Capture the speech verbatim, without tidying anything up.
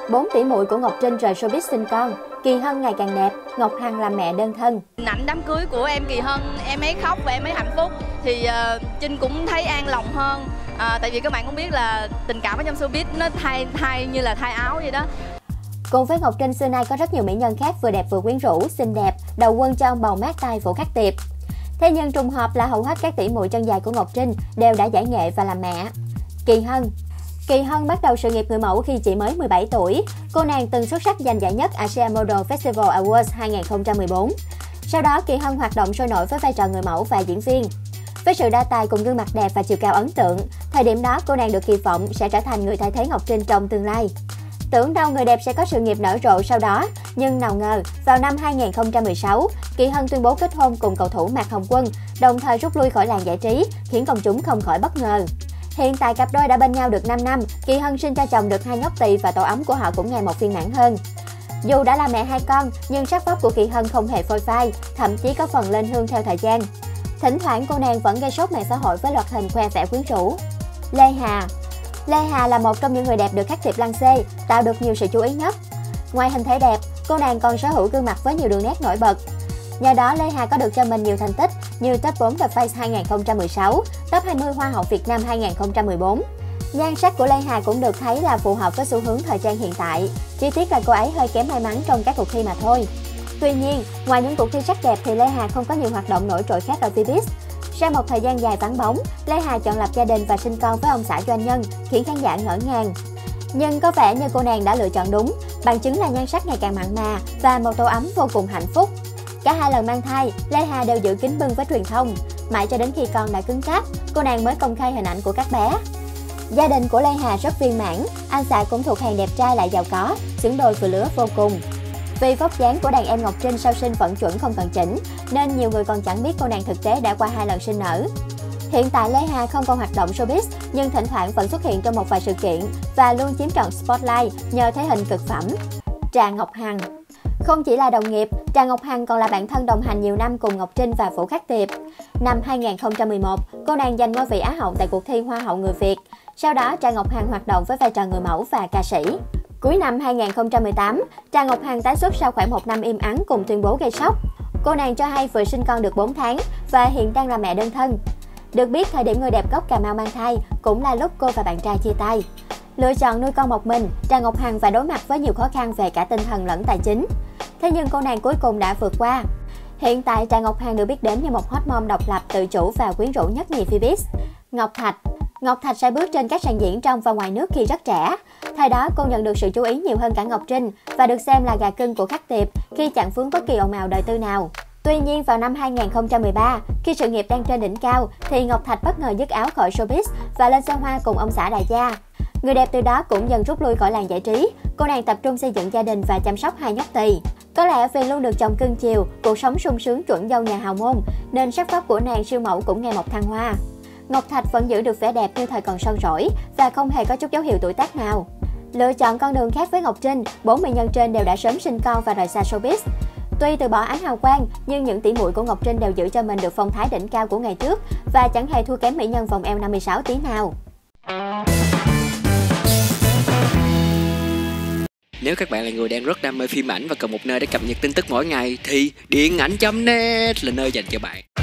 Bốn tỷ muội của Ngọc Trinh rời showbiz sinh con, Kỳ Hân ngày càng đẹp, Ngọc Hằng làm mẹ đơn thân. Ảnh đám cưới của em Kỳ Hân, em ấy khóc và em ấy hạnh phúc thì uh, Trinh cũng thấy an lòng hơn. À, tại vì các bạn cũng biết là tình cảm ở trong showbiz nó thay thay như là thay áo vậy đó. Cùng với Ngọc Trinh, xưa nay có rất nhiều mỹ nhân khác vừa đẹp vừa quyến rũ, xinh đẹp, đầu quân cho ông bầu mát tay Phổ Khắc Tiệp. Thế nhưng trùng hợp là hầu hết các tỷ muội chân dài của Ngọc Trinh đều đã giải nghệ và làm mẹ. Kỳ Hân Kỳ Hân bắt đầu sự nghiệp người mẫu khi chỉ mới mười bảy tuổi. Cô nàng từng xuất sắc giành giải nhất Asian Model Festival Awards hai không một bốn. Sau đó, Kỳ Hân hoạt động sôi nổi với vai trò người mẫu và diễn viên. Với sự đa tài cùng gương mặt đẹp và chiều cao ấn tượng, thời điểm đó cô nàng được kỳ vọng sẽ trở thành người thay thế Ngọc Trinh trong tương lai. Tưởng đâu người đẹp sẽ có sự nghiệp nở rộ sau đó, nhưng nào ngờ, vào năm hai không một sáu, Kỳ Hân tuyên bố kết hôn cùng cầu thủ Mạc Hồng Quân, đồng thời rút lui khỏi làng giải trí, khiến công chúng không khỏi bất ngờ. Hiện tại cặp đôi đã bên nhau được năm năm, Kỳ Hân sinh cho chồng được hai nhóc tỳ và tổ ấm của họ cũng ngày một viên mãn hơn. Dù đã là mẹ hai con, nhưng sắc vóc của Kỳ Hân không hề phôi phai, thậm chí có phần lên hương theo thời gian. Thỉnh thoảng cô nàng vẫn gây sốt mạng xã hội với loạt hình khoe vẻ quyến rũ. Lê Hà Lê Hà là một trong những người đẹp được Khắc Tiệp lăng xê, tạo được nhiều sự chú ý nhất. Ngoài hình thể đẹp, cô nàng còn sở hữu gương mặt với nhiều đường nét nổi bật. Nhờ đó, Lê Hà có được cho mình nhiều thành tích như top bốn The Face hai không một sáu, top hai mươi Hoa hậu Việt Nam hai không một bốn. Nhan sắc của Lê Hà cũng được thấy là phù hợp với xu hướng thời trang hiện tại, chỉ tiếc là cô ấy hơi kém may mắn trong các cuộc thi mà thôi. Tuy nhiên, ngoài những cuộc thi sắc đẹp thì Lê Hà không có nhiều hoạt động nổi trội khác ở showbiz. Sau một thời gian dài vắng bóng, Lê Hà chọn lập gia đình và sinh con với ông xã doanh nhân, khiến khán giả ngỡ ngàng. Nhưng có vẻ như cô nàng đã lựa chọn đúng, bằng chứng là nhan sắc ngày càng mặn mà và một tổ ấm vô cùng hạnh phúc. Cả hai lần mang thai, Lê Hà đều giữ kín bưng với truyền thông. Mãi cho đến khi con đã cứng cáp, cô nàng mới công khai hình ảnh của các bé. Gia đình của Lê Hà rất viên mãn, anh xã cũng thuộc hàng đẹp trai lại giàu có, xứng đôi vừa lứa vô cùng. Vì vóc dáng của đàn em Ngọc Trinh sau sinh vẫn chuẩn không cần chỉnh, nên nhiều người còn chẳng biết cô nàng thực tế đã qua hai lần sinh nở. Hiện tại Lê Hà không còn hoạt động showbiz, nhưng thỉnh thoảng vẫn xuất hiện trong một vài sự kiện và luôn chiếm trọn spotlight nhờ thể hình cực phẩm. Trà Ngọc Hằng Không chỉ là đồng nghiệp, Trà Ngọc Hằng còn là bạn thân đồng hành nhiều năm cùng Ngọc Trinh và Phổ Khắc Tiệp. Năm hai không một một, cô nàng giành ngôi vị Á hậu tại cuộc thi Hoa hậu người Việt. Sau đó, Trà Ngọc Hằng hoạt động với vai trò người mẫu và ca sĩ. Cuối năm hai không một tám, Trà Ngọc Hằng tái xuất sau khoảng một năm im ắng cùng tuyên bố gây sốc. Cô nàng cho hay vừa sinh con được bốn tháng và hiện đang là mẹ đơn thân. Được biết, thời điểm người đẹp gốc Cà Mau mang thai cũng là lúc cô và bạn trai chia tay. Lựa chọn nuôi con một mình, Trà Ngọc Hằng phải đối mặt với nhiều khó khăn về cả tinh thần lẫn tài chính. Thế nhưng cô nàng cuối cùng đã vượt qua. Hiện tại, Trà Ngọc Hằng được biết đến như một hot mom độc lập, tự chủ và quyến rũ nhất nhì showbiz. Ngọc Thạch Ngọc Thạch sẽ bước trên các sàn diễn trong và ngoài nước khi rất trẻ. Thời đó, cô nhận được sự chú ý nhiều hơn cả Ngọc Trinh và được xem là gà cưng của Khắc Tiệp khi chẳng vướng bất kỳ ồn ào đời tư nào. Tuy nhiên, vào năm hai không một ba, khi sự nghiệp đang trên đỉnh cao, thì Ngọc Thạch bất ngờ dứt áo khỏi showbiz và lên xa hoa cùng ông xã Đại Gia. Người đẹp từ đó cũng dần rút lui khỏi làng giải trí. Cô nàng tập trung xây dựng gia đình và chăm sóc hai nhóc tỳ. Có lẽ vì luôn được chồng cưng chiều, cuộc sống sung sướng chuẩn dâu nhà hào môn, nên sắc vóc của nàng siêu mẫu cũng ngày một thăng hoa. Ngọc Thạch vẫn giữ được vẻ đẹp như thời còn son rỗi và không hề có chút dấu hiệu tuổi tác nào. Lựa chọn con đường khác với Ngọc Trinh, bốn mỹ nhân trên đều đã sớm sinh con và rời xa showbiz. Tuy từ bỏ ánh hào quang, nhưng những tỷ muội của Ngọc Trinh đều giữ cho mình được phong thái đỉnh cao của ngày trước và chẳng hề thua kém mỹ nhân vòng eo năm mươi sáu tí nào. Nếu các bạn là người đang rất đam mê phim ảnh và cần một nơi để cập nhật tin tức mỗi ngày thì điện ảnh chấm net là nơi dành cho bạn.